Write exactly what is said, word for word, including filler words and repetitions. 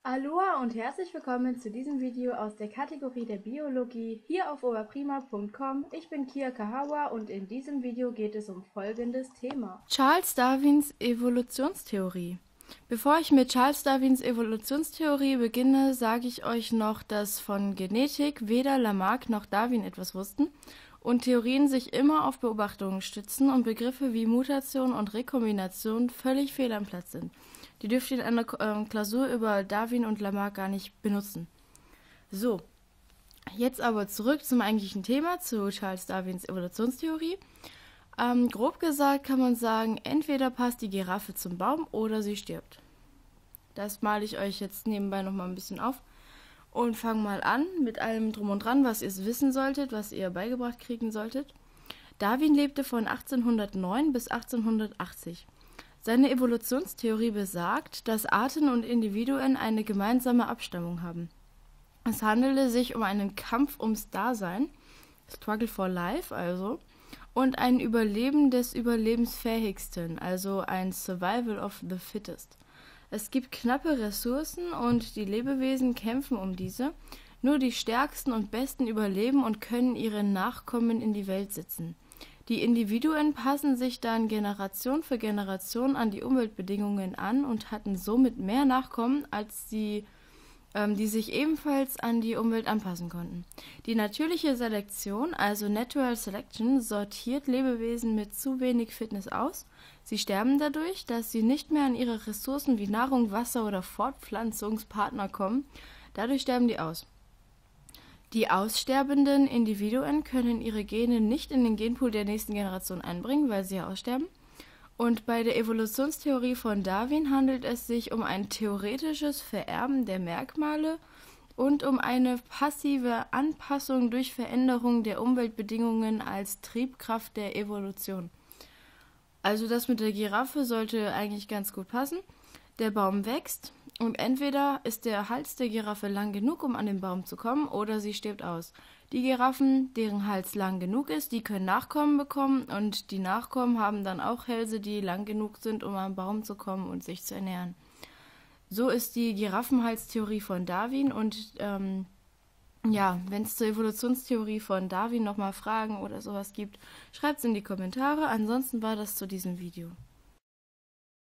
Aloha und herzlich willkommen zu diesem Video aus der Kategorie der Biologie hier auf oberprima punkt com. Ich bin Kia Kahawa und in diesem Video geht es um folgendes Thema. Charles Darwins Evolutionstheorie. Bevor ich mit Charles Darwins Evolutionstheorie beginne, sage ich euch noch, dass von Genetik weder Lamarck noch Darwin etwas wussten und Theorien sich immer auf Beobachtungen stützen und Begriffe wie Mutation und Rekombination völlig fehl am Platz sind. Die dürft ihr in einer äh, Klausur über Darwin und Lamarck gar nicht benutzen. So, jetzt aber zurück zum eigentlichen Thema, zu Charles Darwins Evolutionstheorie. Ähm, grob gesagt kann man sagen, entweder passt die Giraffe zum Baum oder sie stirbt. Das male ich euch jetzt nebenbei nochmal ein bisschen auf und fange mal an mit allem drum und dran, was ihr wissen solltet, was ihr beigebracht kriegen solltet. Darwin lebte von achtzehnhundertneun bis achtzehnhundertachtzig. Seine Evolutionstheorie besagt, dass Arten und Individuen eine gemeinsame Abstammung haben. Es handele sich um einen Kampf ums Dasein, Struggle for Life also, und ein Überleben des Überlebensfähigsten, also ein Survival of the Fittest. Es gibt knappe Ressourcen und die Lebewesen kämpfen um diese. Nur die Stärksten und Besten überleben und können ihre Nachkommen in die Welt setzen. Die Individuen passen sich dann Generation für Generation an die Umweltbedingungen an und hatten somit mehr Nachkommen, als die, ähm, die sich ebenfalls an die Umwelt anpassen konnten. Die natürliche Selektion, also Natural Selection, sortiert Lebewesen mit zu wenig Fitness aus. Sie sterben dadurch, dass sie nicht mehr an ihre Ressourcen wie Nahrung, Wasser oder Fortpflanzungspartner kommen. Dadurch sterben die aus. Die aussterbenden Individuen können ihre Gene nicht in den Genpool der nächsten Generation einbringen, weil sie ja aussterben. Und bei der Evolutionstheorie von Darwin handelt es sich um ein theoretisches Vererben der Merkmale und um eine passive Anpassung durch Veränderung der Umweltbedingungen als Triebkraft der Evolution. Also das mit der Giraffe sollte eigentlich ganz gut passen. Der Baum wächst und entweder ist der Hals der Giraffe lang genug, um an den Baum zu kommen, oder sie stirbt aus. Die Giraffen, deren Hals lang genug ist, die können Nachkommen bekommen und die Nachkommen haben dann auch Hälse, die lang genug sind, um am Baum zu kommen und sich zu ernähren. So ist die Giraffenhalstheorie von Darwin und ähm, ja, wenn es zur Evolutionstheorie von Darwin nochmal Fragen oder sowas gibt, schreibt es in die Kommentare. Ansonsten war das zu diesem Video.